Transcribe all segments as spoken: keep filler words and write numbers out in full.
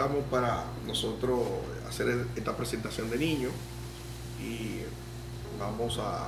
estamos para nosotros hacer esta presentación de niños y vamos a,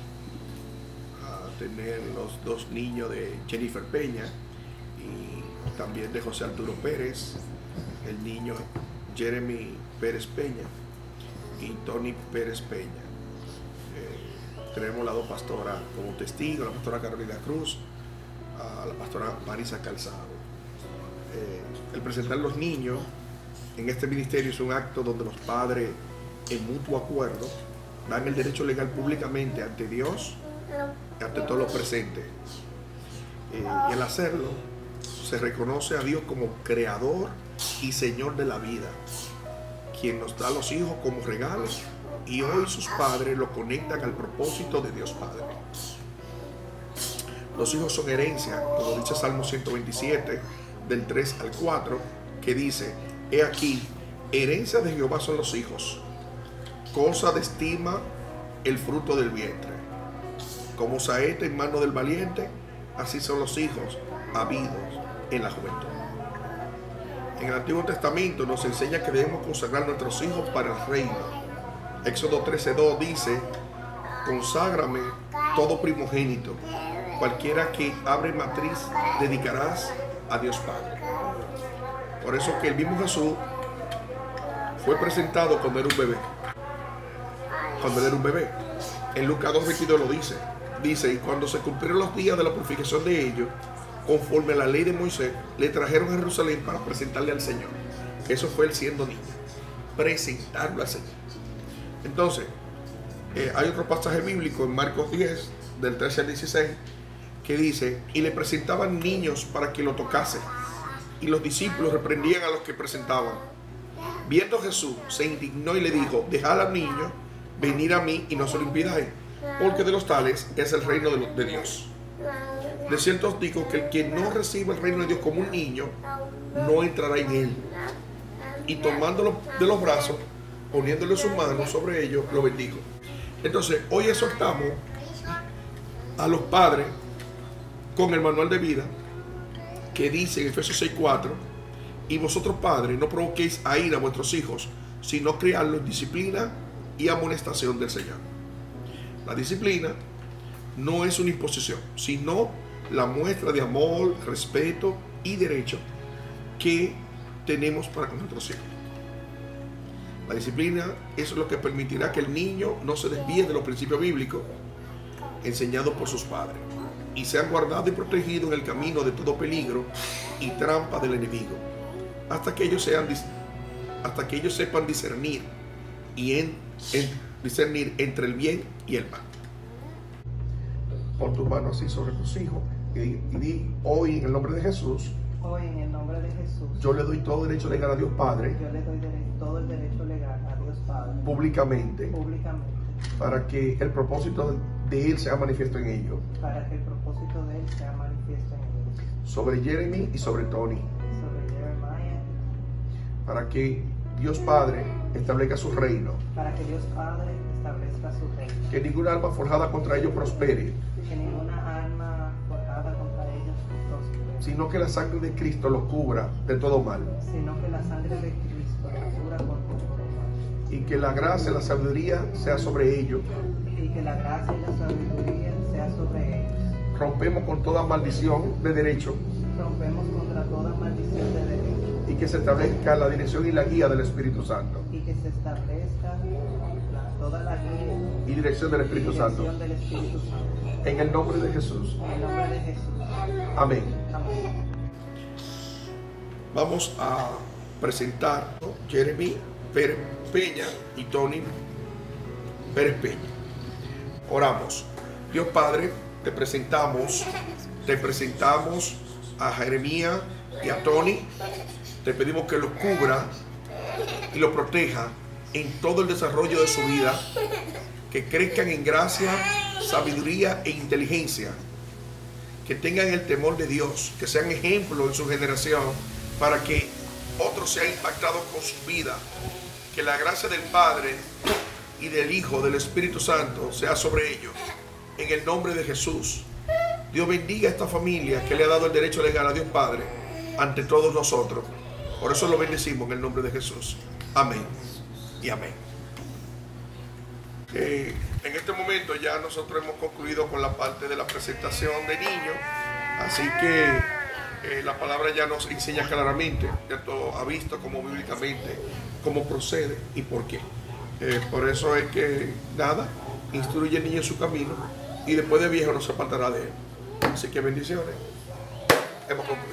a tener los dos niños de Jennifer Peña y también de José Arturo Pérez, el niño Jeremy Pérez Peña y Tony Pérez Peña. Eh, tenemos las dos pastoras como testigo, la pastora Carolina Cruz, a la pastora Marisa Calzado. Eh, el presentar los niños en este ministerio es un acto donde los padres, en mutuo acuerdo, dan el derecho legal públicamente ante Dios y ante todos los presentes. Eh, y al hacerlo, se reconoce a Dios como creador y Señor de la vida, quien nos da a los hijos como regalos, y hoy sus padres lo conectan al propósito de Dios Padre. Los hijos son herencia, como dice Salmo ciento veintisiete, del tres al cuatro, que dice: he aquí, herencia de Jehová son los hijos, cosa de estima el fruto del vientre. Como saeta en mano del valiente, así son los hijos habidos en la juventud. En el Antiguo Testamento nos enseña que debemos consagrar nuestros hijos para el reino. Éxodo trece dos dice: conságrame todo primogénito, cualquiera que abre matriz dedicarás a Dios Padre. Por eso que el mismo Jesús fue presentado cuando era un bebé. Cuando él era un bebé. En Lucas dos veintidós lo dice. Dice: y cuando se cumplieron los días de la purificación de ellos, conforme a la ley de Moisés, le trajeron a Jerusalén para presentarle al Señor. Eso fue él siendo niño. Presentarlo al Señor. Entonces, eh, hay otro pasaje bíblico en Marcos diez, del trece al dieciséis, que dice: y le presentaban niños para que lo tocase, y los discípulos reprendían a los que presentaban. Viendo Jesús, se indignó y le dijo: dejad al niño venir a mí y no se lo impidáis, porque de los tales es el reino de, de Dios. De cierto os digo que el que no reciba el reino de Dios como un niño, no entrará en él. Y tomándolo de los brazos, poniéndole sus manos sobre ellos, lo bendijo. Entonces, hoy exhortamos a los padres con el manual de vida que dice en Efesios seis cuatro: y vosotros padres no provoquéis a ira a vuestros hijos, sino criadlos en disciplina y amonestación del Señor. La disciplina no es una imposición, sino la muestra de amor, respeto y derecho que tenemos para con nuestros hijos. La disciplina es lo que permitirá que el niño no se desvíe de los principios bíblicos enseñados por sus padres y sean guardados y protegidos en el camino de todo peligro y trampa del enemigo, hasta que ellos sean hasta que ellos sepan discernir y en, en discernir entre el bien y el mal. Pon tu mano así sobre tus hijos y, y di: hoy en el nombre de Jesús, hoy en el nombre de Jesús, yo le doy todo derecho legal a Dios Padre, yo le doy derecho, todo el derecho legal a Dios Padre, públicamente, públicamente, para que el propósito de Él sea manifiesto en ellos, para que el propósito de Él sea manifiesto en ellos, sobre Jeremy y sobre Tony, sobre Jeremiah, para que Dios Padre establezca su reino, para que Dios Padre establezca su reino, que ninguna arma forjada contra ellos prospere, que ninguna arma forjada contra ellos prospere, sino que la sangre de Cristo los cubra de todo mal, sino que la sangre de Cristo los cubra con todo mal, y que la gracia y la sabiduría sea sobre ellos, y que la gracia y la sabiduría sea sobre ellos. Rompemos con toda maldición de derecho, rompemos contra toda maldición de derecho, y que se establezca la dirección y la guía del Espíritu Santo, y que se establezca la, toda la guía y dirección del Espíritu y Santo, dirección del Espíritu Santo, en el nombre de Jesús. en el nombre de Jesús. Amén. Amén. Vamos a presentar a Jeremy Pérez Peña y Tony Pérez Peña. Oramos. Dios Padre, te presentamos, te presentamos a Jeremías y a Tony. Te pedimos que los cubra y los proteja en todo el desarrollo de su vida, que crezcan en gracia, sabiduría e inteligencia, que tengan el temor de Dios, que sean ejemplo en su generación para que otros sean impactados con su vida, que la gracia del Padre y del Hijo, del Espíritu Santo sea sobre ellos, en el nombre de Jesús. Dios bendiga a esta familia que le ha dado el derecho legal a Dios Padre ante todos nosotros. Por eso lo bendecimos en el nombre de Jesús. Amén y amén. Eh, en este momento ya nosotros hemos concluido con la parte de la presentación de niños, así que eh, la palabra ya nos enseña claramente, ¿cierto? Ha visto como bíblicamente cómo procede y por qué. Eh, por eso es que nada, instruye al niño en su camino y después de viejo no se apartará de él. Así que bendiciones. Hemos concluido.